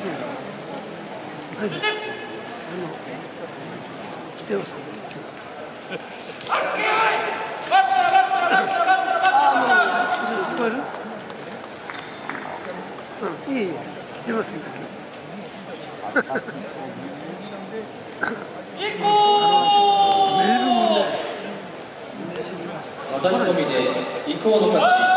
はい、来てます。聞こえる？うん、いい、来てますよ。 私込みで以降の勝ち。